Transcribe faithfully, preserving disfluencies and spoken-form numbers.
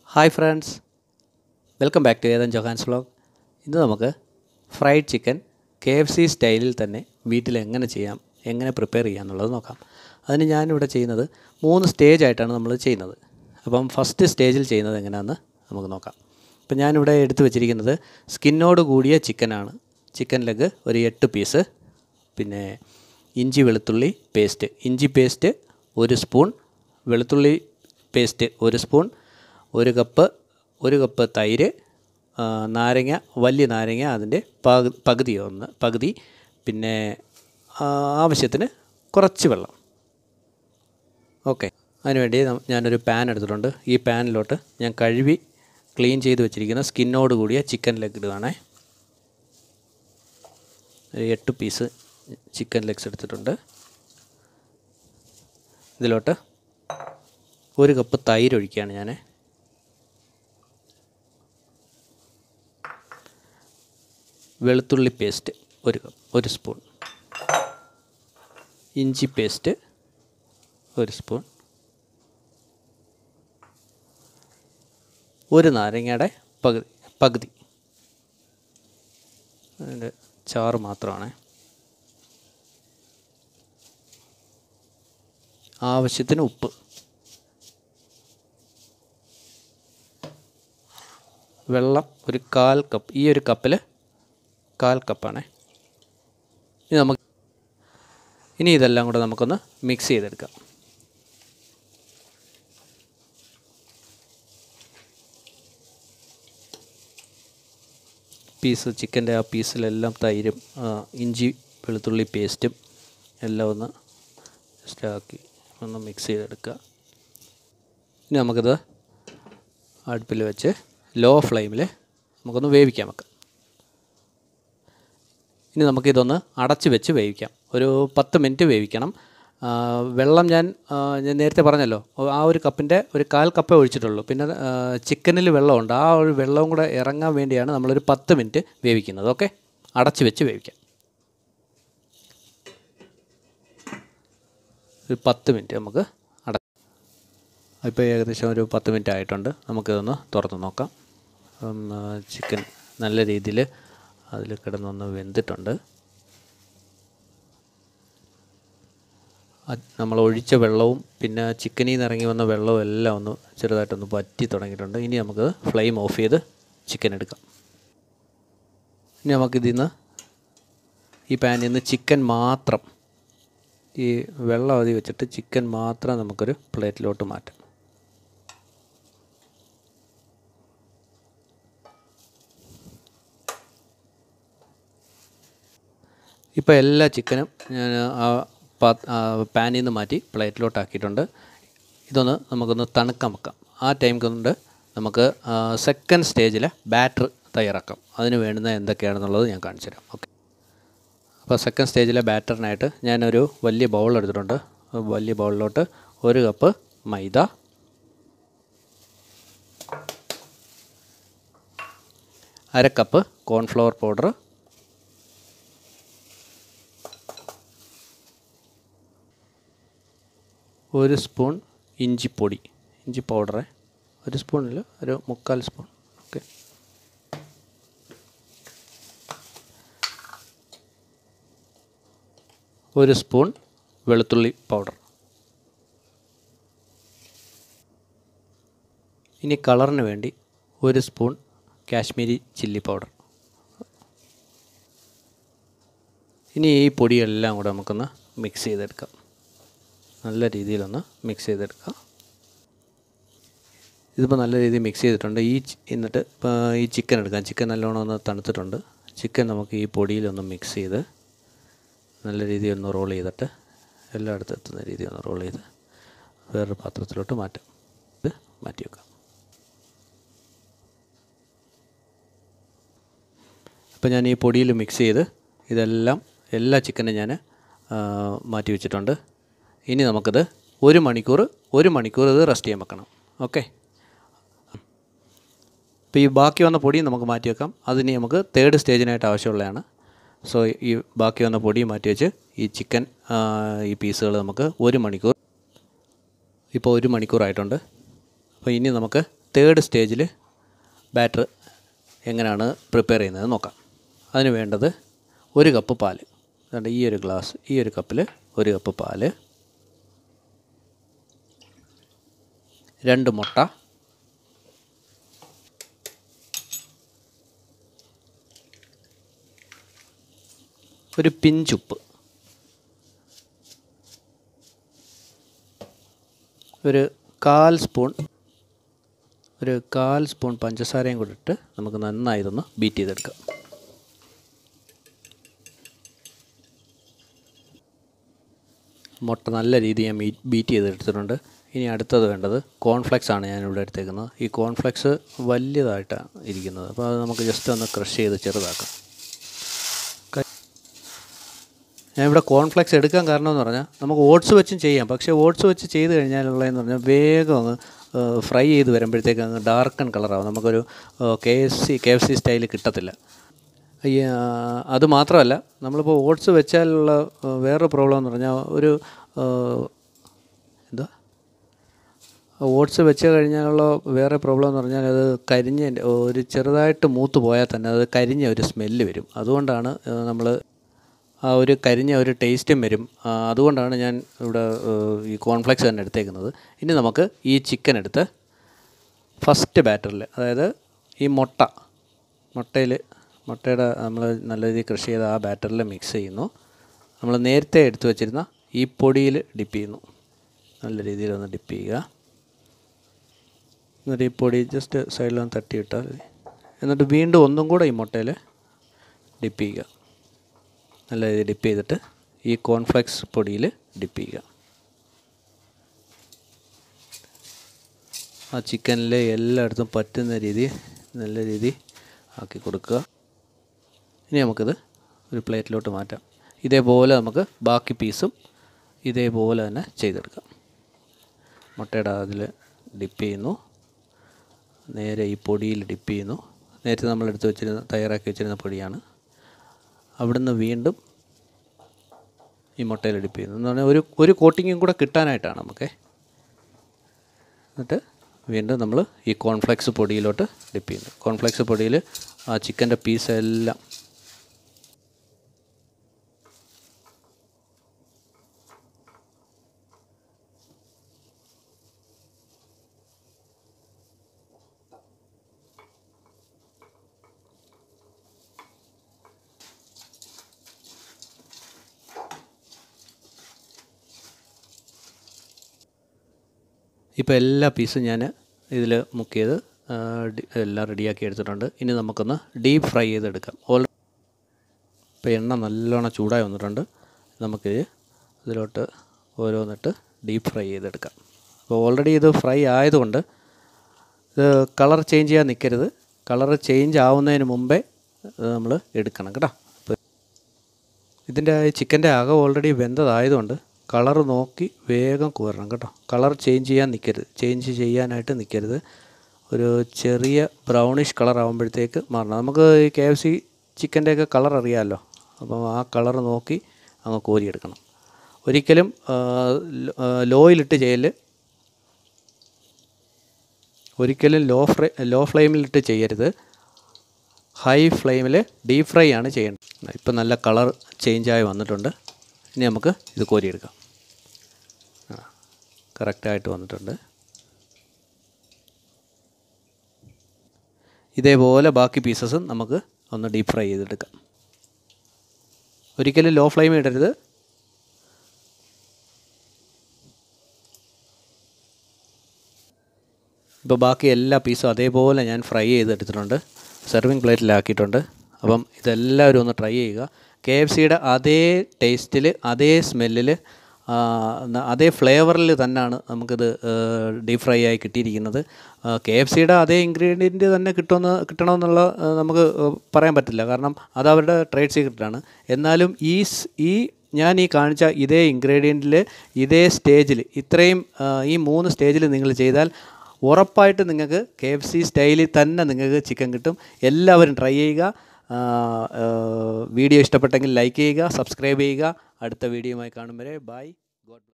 Hi friends, welcome back to Ethan Johans vlog. ഇന്ന് നമുക്ക് fried chicken K F C സ്റ്റൈലിൽ തന്നെ വീട്ടിൽ എങ്ങനെ ചെയ്യാം, എങ്ങനെ പ്രിപ്പയർ ചെയ്യാം എന്നുള്ളത് നോക്കാം. അതിന് ഞാനിവിടെ ചെയ്യുന്നത് മൂന്ന് സ്റ്റേജ് ആയിട്ടാണ് നമ്മൾ ചെയ്യുന്നത്. അപ്പം ഫസ്റ്റ് സ്റ്റേജിൽ ചെയ്യുന്നത് എങ്ങനെയാണെന്ന് നമുക്ക് നോക്കാം. അപ്പം ഞാനിവിടെ എടുത്തു വെച്ചിരിക്കുന്നത് സ്കിന്നോട് കൂടിയ ചിക്കനാണ്. ചിക്കൻ ലെഗ് ഒരു എട്ട് പീസ്, പിന്നെ ഇഞ്ചി വെളുത്തുള്ളി പേസ്റ്റ്, ഇഞ്ചി പേസ്റ്റ് ഒരു സ്പൂൺ, വെളുത്തുള്ളി പേസ്റ്റ് ഒരു സ്പൂൺ, ഒരു കപ്പ് ഒരു കപ്പ് തൈര്, നാരങ്ങ, വലിയ നാരങ്ങ അതിൻ്റെ പകു പകുതി ഒന്ന് പകുതി പിന്നെ ആവശ്യത്തിന് കുറച്ച് വെള്ളം. ഓക്കെ, അതിനുവേണ്ടി ഞാനൊരു പാൻ എടുത്തിട്ടുണ്ട്. ഈ പാനിലോട്ട് ഞാൻ കഴുകി ക്ലീൻ ചെയ്ത് വെച്ചിരിക്കുന്ന സ്കിന്നോട് കൂടിയ ചിക്കൻ ലെഗ് ഇടുകയാണേ. എട്ട് പീസ് ചിക്കൻ ലെഗ്സ് എടുത്തിട്ടുണ്ട്. ഇതിലോട്ട് ഒരു കപ്പ് തൈര് ഒഴിക്കുകയാണ് ഞാൻ. വെളുത്തുള്ളി പേസ്റ്റ് ഒരു കപ്പ് ഒരു സ്പൂൺ, ഇഞ്ചി പേസ്റ്റ് ഒരു സ്പൂൺ, ഒരു നാരങ്ങയുടെ പകുതി പകുതി അതിൻ്റെ ചാറ് മാത്രമാണ്. ആവശ്യത്തിന് ഉപ്പ്, വെള്ളം ഒരു കാൽ കപ്പ്, ഈ ഒരു കപ്പിൽ കാൽ കപ്പാണ്. ഇനി നമുക്ക് ഇനി ഇതെല്ലാം കൂടെ നമുക്കൊന്ന് മിക്സ് ചെയ്തെടുക്കാം. പീസ് ചിക്കൻ്റെ ആ പീസിലെല്ലാം തൈരും ഇഞ്ചി വെളുത്തുള്ളി പേസ്റ്റും എല്ലാം ഒന്ന് ജസ്റ്റാക്കി ഒന്ന് മിക്സ് ചെയ്തെടുക്കുക. ഇനി നമുക്കിത് അടുപ്പിൽ വെച്ച് ലോ ഫ്ലെയിമിൽ നമുക്കൊന്ന് വേവിക്കാൻ വെക്കാം. ഇനി നമുക്കിതൊന്ന് അടച്ച് വെച്ച് വേവിക്കാം. ഒരു പത്ത് മിനിറ്റ് വേവിക്കണം. വെള്ളം ഞാൻ ഞാൻ നേരത്തെ പറഞ്ഞല്ലോ, ആ ഒരു കപ്പിൻ്റെ ഒരു കാൽ കപ്പേ ഒഴിച്ചിട്ടുള്ളൂ. പിന്നെ ചിക്കനിൽ വെള്ളമുണ്ട്, ആ ഒരു വെള്ളവും കൂടെ ഇറങ്ങാൻ വേണ്ടിയാണ് നമ്മളൊരു പത്ത് മിനിറ്റ് വേവിക്കുന്നത്. ഓക്കെ, അടച്ച് വെച്ച് വേവിക്കാം. ഒരു പത്ത് മിനിറ്റ് നമുക്ക് അട ഇപ്പോൾ ഏകദേശം ഒരു പത്ത് മിനിറ്റ് ആയിട്ടുണ്ട്. നമുക്കിതൊന്ന് തുറന്ന് നോക്കാം. ചിക്കൻ നല്ല രീതിയിൽ അതിൽ കിടന്നൊന്ന് വെന്തിട്ടുണ്ട്. നമ്മൾ ഒഴിച്ച വെള്ളവും പിന്നെ ചിക്കനിൽ നിന്ന് ഇറങ്ങി വന്ന വെള്ളവും എല്ലാം ഒന്ന് ചെറുതായിട്ടൊന്ന് വറ്റി തുടങ്ങിയിട്ടുണ്ട്. ഇനി നമുക്ക് ഫ്ലെയിം ഓഫ് ചെയ്ത് ചിക്കൻ എടുക്കാം. ഇനി നമുക്കിതിൽ നിന്ന് ഈ പാനിൽ നിന്ന് ചിക്കൻ മാത്രം, ഈ വെള്ളം അതി വെച്ചിട്ട് ചിക്കൻ മാത്രം നമുക്കൊരു പ്ലേറ്റിലോട്ട് മാറ്റാം. ഇപ്പോൾ എല്ലാ ചിക്കനും ഞാൻ ആ പാനിൽ നിന്ന് മാറ്റി പ്ലേറ്റിലോട്ടാക്കിയിട്ടുണ്ട്. ഇതൊന്ന് നമുക്കൊന്ന് തണുക്കാൻ വെക്കാം. ആ ടൈം കൊണ്ട് നമുക്ക് സെക്കൻഡ് സ്റ്റേജിലെ ബാറ്റർ തയ്യാറാക്കാം. അതിന് വേണ്ടുന്ന എന്തൊക്കെയാണെന്നുള്ളത് ഞാൻ കാണിച്ചു തരാം. ഓക്കെ, അപ്പോൾ സെക്കൻഡ് സ്റ്റേജിലെ ബാറ്ററിനായിട്ട് ഞാനൊരു വലിയ ബൗൾ എടുത്തിട്ടുണ്ട്. വലിയ ബൗളിലോട്ട് ഒരു കപ്പ് മൈദ, അര കപ്പ് കോൺഫ്ലവർ പൗഡർ, ഒരു സ്പൂൺ ഇഞ്ചിപ്പൊടി, ഇഞ്ചി പൗഡറ് ഒരു സ്പൂണിൽ ഒരു മുക്കാൽ സ്പൂൺ. ഓക്കെ, ഒരു സ്പൂൺ വെളുത്തുള്ളി പൗഡർ. ഇനി കളറിന് വേണ്ടി ഒരു സ്പൂൺ കാശ്മീരി ചില്ലി പൗഡർ. ഇനി ഈ പൊടിയെല്ലാം കൂടെ നമുക്കൊന്ന് മിക്സ് ചെയ്തെടുക്കാം. നല്ല രീതിയിലൊന്ന് മിക്സ് ചെയ്തെടുക്കാം. ഇതിപ്പോൾ നല്ല രീതിയിൽ മിക്സ് ചെയ്തിട്ടുണ്ട്. ഈ എന്നിട്ട് ഇപ്പോൾ ഈ ചിക്കൻ എടുക്കാം. ചിക്കൻ നല്ലോണം ഒന്ന് തണുത്തിട്ടുണ്ട്. ചിക്കൻ നമുക്ക് ഈ പൊടിയിലൊന്ന് മിക്സ് ചെയ്ത് നല്ല രീതിയിൽ ഒന്ന് റോൾ ചെയ്തിട്ട് എല്ലായിടത്തും എത്തുന്ന രീതിയിൽ ഒന്ന് റോൾ ചെയ്ത് വേറൊരു പാത്രത്തിലോട്ട് മാറ്റാം. ഇത് മാറ്റി വെക്കാം. ഇപ്പോൾ ഞാൻ ഈ പൊടിയിൽ മിക്സ് ചെയ്ത് ഇതെല്ലാം എല്ലാ ചിക്കനും ഞാൻ മാറ്റി വെച്ചിട്ടുണ്ട്. ഇനി നമുക്കിത് ഒരു മണിക്കൂർ ഒരു മണിക്കൂർ ഇത് റെസ്റ്റ് ചെയ്യാൻ വെക്കണം. ഓക്കെ, ഇപ്പോൾ ഈ ബാക്കി വന്ന പൊടി നമുക്ക് മാറ്റി വെക്കാം. അതിന് നമുക്ക് തേർഡ് സ്റ്റേജിനായിട്ട് ആവശ്യമുള്ളതാണ്. സോ ഈ ബാക്കി വന്ന പൊടി മാറ്റി വെച്ച് ഈ ചിക്കൻ ഈ പീസുകൾ നമുക്ക് ഒരു മണിക്കൂർ ഇപ്പോൾ ഒരു മണിക്കൂറായിട്ടുണ്ട്. അപ്പോൾ ഇനി നമുക്ക് തേർഡ് സ്റ്റേജിൽ ബാറ്റർ എങ്ങനെയാണ് പ്രിപ്പയർ ചെയ്യുന്നത് നോക്കാം. അതിന് വേണ്ടത് ഒരു കപ്പ് പാല്. അതുകൊണ്ട് ഈ ഒരു ഗ്ലാസ് ഈ ഒരു കപ്പിൽ ഒരു കപ്പ് പാല്, രണ്ട് മുട്ട, ഒരു പിഞ്ചുപ്പ്, ഒരു കാൽ സ്പൂൺ ഒരു കാൽ സ്പൂൺ പഞ്ചസാരയും കൂടി ഇട്ട് നമുക്ക് നന്നായി ഇതൊന്ന് ബീറ്റ് ചെയ്തെടുക്കാം. മുട്ട നല്ല രീതിയിൽ ഞാൻ ബീറ്റ് ചെയ്തെടുത്തിട്ടുണ്ട്. ഇനി അടുത്തത് വേണ്ടത് കോൺഫ്ലെക്സ് ആണ് ഞാനിവിടെ എടുത്തേക്കുന്നത്. ഈ കോൺഫ്ലെക്സ് വലിയതായിട്ടാണ് ഇരിക്കുന്നത്, അപ്പോൾ അത് നമുക്ക് ജസ്റ്റ് ഒന്ന് ക്രഷ് ചെയ്ത് ചെറുതാക്കാം. ഞാനിവിടെ കോൺഫ്ലെക്സ് എടുക്കാൻ കാരണം എന്ന് പറഞ്ഞാൽ നമുക്ക് ഓട്സ് വെച്ചും ചെയ്യാം. പക്ഷേ ഓട്സ് വെച്ച് ചെയ്ത് കഴിഞ്ഞാലുള്ളതെന്ന് പറഞ്ഞാൽ വേഗം അങ്ങ് ഫ്രൈ ചെയ്ത് വരുമ്പോഴത്തേക്ക് അങ്ങ് ഡാർക്കൺ കളറാവും. നമുക്കൊരു K F C K F C style കിട്ടത്തില്ല. ഈ അത് മാത്രമല്ല, നമ്മളിപ്പോൾ ഓട്സ് വെച്ചാലുള്ള വേറൊരു പ്രോബ്ലം എന്ന് പറഞ്ഞാൽ ഒരു എന്താ ഓട്സ് വെച്ച് കഴിഞ്ഞാലുള്ള വേറെ പ്രോബ്ലം എന്ന് പറഞ്ഞാൽ അത് കരിഞ്ഞ ഒരു ചെറുതായിട്ട് മൂത്ത് പോയാൽ തന്നെ അത് കരിഞ്ഞ ഒരു സ്മെല്ല് വരും. അതുകൊണ്ടാണ് നമ്മൾ ആ ഒരു കരിഞ്ഞ ഒരു ടേസ്റ്റും വരും. അതുകൊണ്ടാണ് ഞാൻ ഇവിടെ ഈ കോൺഫ്ലെക്സ് തന്നെ എടുത്തേക്കുന്നത്. ഇനി നമുക്ക് ഈ ചിക്കൻ എടുത്ത് ഫസ്റ്റ് ബാറ്ററിൽ, അതായത് ഈ മുട്ട മുട്ടയിൽ മുട്ടയുടെ നമ്മൾ നല്ല രീതിയിൽ ക്രഷ് ചെയ്ത് ആ ബാറ്ററിൽ മിക്സ് ചെയ്യുന്നു. നമ്മൾ നേരത്തെ എടുത്തു വച്ചിരുന്ന ഈ പൊടിയിൽ ഡിപ്പ് ചെയ്യുന്നു. നല്ല രീതിയിലൊന്ന് ഡിപ്പ് ചെയ്യുക. എന്നിട്ട് ഈ പൊടി ജസ്റ്റ് സൈഡിലൊന്ന് തട്ടിയിട്ടാൽ മതി. എന്നിട്ട് വീണ്ടും ഒന്നും കൂടെ ഈ മുട്ടയിൽ ഡിപ്പ് ചെയ്യുക. നല്ല രീതിയിൽ ഡിപ്പ് ചെയ്തിട്ട് ഈ കോൺഫ്ലെക്സ് പൊടിയിൽ ഡിപ്പ് ചെയ്യുക. ആ ചിക്കനിൽ എല്ലായിടത്തും പറ്റുന്ന രീതി നല്ല രീതി ആക്കി കൊടുക്കുക. ഇനി നമുക്കിത് ഒരു പ്ലേറ്റിലോട്ട് മാറ്റാം. ഇതേപോലെ നമുക്ക് ബാക്കി പീസും ഇതേപോലെ തന്നെ ചെയ്തെടുക്കാം. മുട്ടയുടെ അതിൽ ഡിപ്പ് ചെയ്യുന്നു, നേരെ ഈ പൊടിയിൽ ഡിപ്പ് ചെയ്യുന്നു. നേരത്തെ നമ്മൾ എടുത്ത് വെച്ചിരുന്ന തയ്യാറാക്കി വെച്ചിരുന്ന പൊടിയാണ്. അവിടുന്ന് വീണ്ടും ഈ മുട്ടയിൽ ഡിപ്പ് ചെയ്യുന്നു. എന്ന് പറഞ്ഞാൽ ഒരു ഒരു കോട്ടിങ്ങും കൂടെ കിട്ടാനായിട്ടാണ് നമുക്ക്. എന്നിട്ട് വീണ്ടും നമ്മൾ ഈ കോൺഫ്ലെക്സ് പൊടിയിലോട്ട് ഡിപ്പ് ചെയ്യുന്നു. കോൺഫ്ലെക്സ് പൊടിയിൽ ആ ചിക്കൻ്റെ പീസെല്ലാം ഇപ്പോൾ എല്ലാ പീസും ഞാൻ ഇതിൽ മുക്കിയത് എല്ലാം റെഡിയാക്കി എടുത്തിട്ടുണ്ട്. ഇനി നമുക്കൊന്ന് ഡീപ്പ് ഫ്രൈ ചെയ്തെടുക്കാം. ഓൾറെഡി ഇപ്പോൾ എണ്ണ നല്ലോണം ചൂടായി വന്നിട്ടുണ്ട്. നമുക്ക് ഇതിലോട്ട് ഓരോന്നിട്ട് ഡീപ്പ് ഫ്രൈ ചെയ്തെടുക്കാം. അപ്പോൾ ഓൾറെഡി ഇത് ഫ്രൈ ആയതുകൊണ്ട് ഇത് കളർ ചേഞ്ച് ചെയ്യാൻ നിൽക്കരുത്. കളർ ചേഞ്ച് ആവുന്നതിന് മുമ്പേ നമ്മൾ എടുക്കണം കേട്ടോ. അപ്പോൾ ഇതിൻ്റെ ചിക്കൻ്റെ അകം ഓൾറെഡി വെന്തതായതുകൊണ്ട് കളർ നോക്കി വേഗം കോരണം കേട്ടോ. കളർ ചേഞ്ച് ചെയ്യാൻ നിൽക്കരുത്, ചേഞ്ച് ചെയ്യാനായിട്ട് നിൽക്കരുത്. ഒരു ചെറിയ ബ്രൗണിഷ് കളർ ആകുമ്പോഴത്തേക്ക് മാറണം. നമുക്ക് ഈ കെ എഫ് സി ചിക്കൻ്റെയൊക്കെ കളർ അറിയാമല്ലോ. അപ്പം ആ കളർ നോക്കി അങ്ങ് കോരിയെടുക്കണം. ഒരിക്കലും ലോയിലിട്ട് ചെയ്യല് ഒരിക്കലും ലോ ഫ്രൈ ലോ ഫ്ലെയിമിലിട്ട് ചെയ്യരുത്. ഹൈ ഫ്ലെയിമിൽ ഡീപ്പ് ഫ്രൈ ആണ് ചെയ്യേണ്ടത്. ഇപ്പം നല്ല കളർ ചേഞ്ചായി വന്നിട്ടുണ്ട്. ഇനി നമുക്ക് ഇത് കോരിയെടുക്കാം. ആ കറക്റ്റായിട്ട് വന്നിട്ടുണ്ട്. ഇതേപോലെ ബാക്കി പീസസും നമുക്ക് ഒന്ന് ഡീപ്പ് ഫ്രൈ ചെയ്തെടുക്കാം. ഒരിക്കലും ലോ ഫ്ലെയിം ഇടരുത്. ഇപ്പോൾ ബാക്കി എല്ലാ പീസും അതേപോലെ ഞാൻ ഫ്രൈ ചെയ്തെടുത്തിട്ടുണ്ട്. സെർവിങ് പ്ലേറ്റിലാക്കിയിട്ടുണ്ട്. അപ്പം ഇതെല്ലാവരും ഒന്ന് ട്രൈ ചെയ്യുക. കെ എഫ് സിയുടെ അതേ ടേസ്റ്റിൽ, അതേ സ്മെല്ലിൽ, അതേ ഫ്ലേവറിൽ തന്നെയാണ് നമുക്കിത് ഡീപ്പ് ഫ്രൈ ആയി കിട്ടിയിരിക്കുന്നത്. കെ എഫ് സിയുടെ അതേ ഇൻഗ്രീഡിയൻറ്റ് തന്നെ കിട്ടുമെന്ന് കിട്ടണമെന്നുള്ള നമുക്ക് പറയാൻ പറ്റില്ല. കാരണം അത് അവരുടെ ട്രേഡ് സീക്രട്ടാണ്. എന്നാലും ഈ ഈ ഞാൻ ഈ കാണിച്ച ഇതേ ഇൻഗ്രീഡിയൻറ്റിൽ ഇതേ സ്റ്റേജിൽ ഇത്രയും ഈ മൂന്ന് സ്റ്റേജിൽ നിങ്ങൾ ചെയ്താൽ ഉറപ്പായിട്ട് നിങ്ങൾക്ക് കെ എഫ് സി സ്റ്റൈലിൽ തന്നെ നിങ്ങൾക്ക് ചിക്കൻ കിട്ടും. എല്ലാവരും ട്രൈ ചെയ്യുക. വീഡിയോ ഇഷ്ടപ്പെട്ടെങ്കിൽ ലൈക്ക് ചെയ്യുക, സബ്സ്ക്രൈബ് ചെയ്യുക. അടുത്ത വീഡിയോയുമായി കാണും വരെ ബൈ. ഗോഡ്